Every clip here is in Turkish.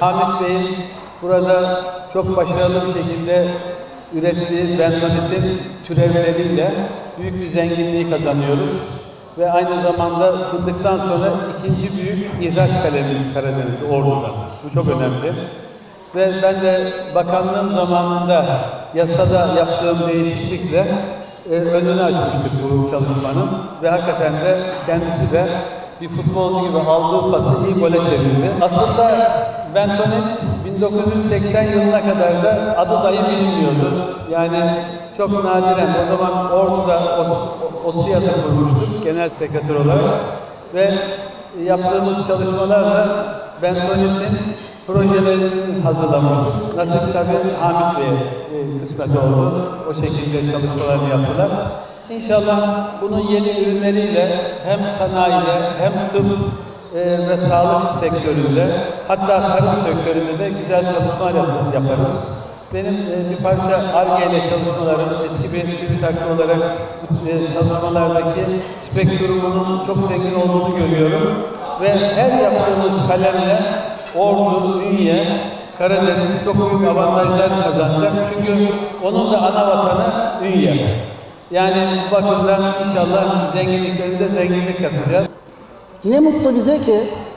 Hamit Bey'in burada çok başarılı bir şekilde ürettiği bentonitin türevleriyle büyük bir zenginliği kazanıyoruz. Ve aynı zamanda fındıktan sonra ikinci büyük ihraç kalemimiz Karadeniz'de, Ordu'da. Bu çok önemli. Ve ben de bakanlığım zamanında yasada yaptığım değişiklikle önünü açmıştık bu çalışmanın. Ve hakikaten de kendisi de bir futbolcu gibi aldığı pası iyi gole çevirdi. Aslında bentonit 1980 yılına kadar da adı dahi bilinmiyordu. Yani çok nadiren, o zaman Ordu'da OSİAD'ı kurmuştuk genel sekreter olarak ve yaptığımız çalışmalarla bentonitin projelerini hazırlamıştık. Nasip tabii Hamit Bey'e kısmet oldu. O şekilde çalışmalarını yaptılar. İnşallah bunun yeni ürünleriyle hem sanayide hem tıp ve sağlık sektöründe, hatta tarım sektöründe de güzel çalışmalar yaparız. Benim bir parça Ar-Ge ile çalışmalarım, eski bir TÜBİTAK'lı olarak çalışmalardaki spektrumunun çok zengin olduğunu görüyorum. Ve her yaptığımız kalemle Ordu, Ünye, Karadeniz çok büyük avantajlar kazanacak. Çünkü onun da ana vatanı Ünye. Yani bu bakımdan inşallah zenginliklerimize zenginlik katacağız. Ne mutlu bize ki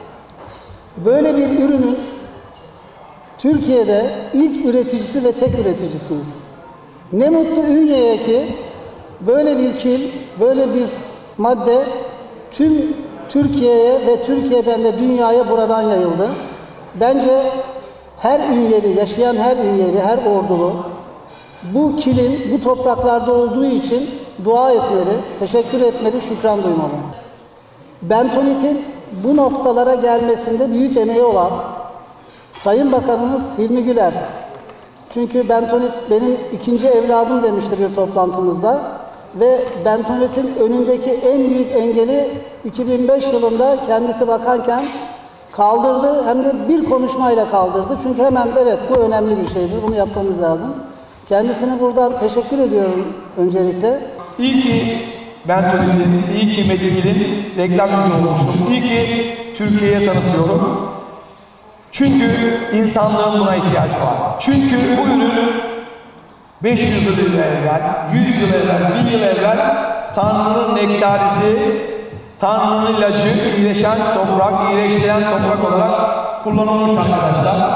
böyle bir ürünün Türkiye'de ilk üreticisi ve tek üreticisiyiz. Ne mutlu Ünye'ye ki böyle bir kil, böyle bir madde tüm Türkiye'ye ve Türkiye'den de dünyaya buradan yayıldı. Bence her Ünyeli, yaşayan her Ünyeli, her Ordulu bu kilin bu topraklarda olduğu için dua etmeli, teşekkür etmeli, şükran duymalı. Bentonitin bu noktalara gelmesinde büyük emeği olan Sayın Bakanımız Hilmi Güler. Çünkü bentonit benim ikinci evladım demişti bir toplantımızda. Ve bentonitin önündeki en büyük engeli 2005 yılında kendisi bakanken kaldırdı. Hem de bir konuşmayla kaldırdı. Çünkü hemen evet bu önemli bir şeydir, bunu yapmamız lazım. Kendisine buradan teşekkür ediyorum öncelikle. İyi ki bentonitin, iyi ki Medikil'in reklam yüzü olmuşum. İyi ki Türkiye'ye tanıtıyorum. Çünkü insanlığın buna ihtiyacı var. Çünkü bu ürün 500 yıl evvel, 100 yıl evvel, 1000 yıl evvel Tanrı'nın nektarisi, Tanrı'nın ilacı, iyileşen toprak, iyileştiren toprak olarak kullanılmış arkadaşlar.